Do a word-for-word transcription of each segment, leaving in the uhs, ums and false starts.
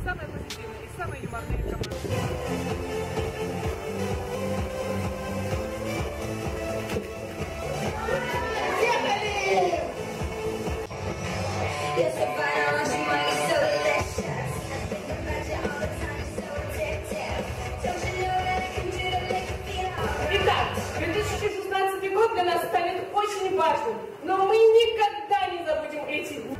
самая позитивная и самая юморная команда. Итак, две тысячи шестнадцатый год для нас станет очень важным, но мы никогда не забудем эти дни.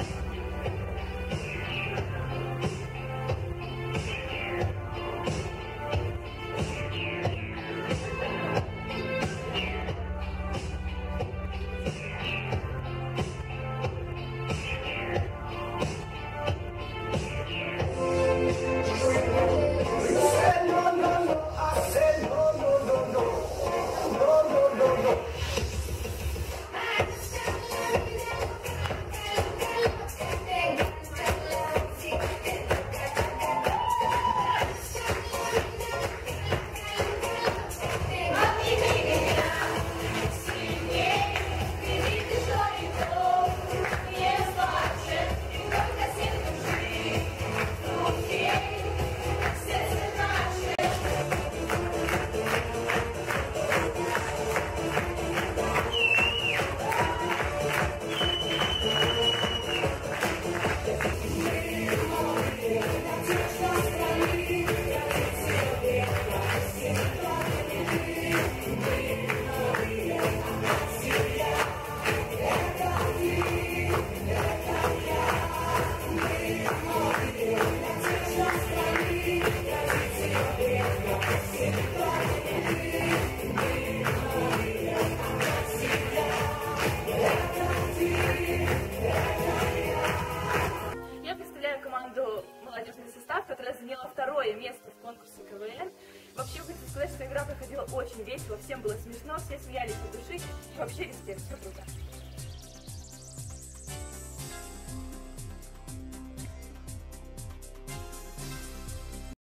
Молодежный состав, которая заняла второе место в конкурсе КВН. Вообще, хочу сказать, что игра проходила очень весело, всем было смешно, все смеялись от души. Вообще, респект, все круто.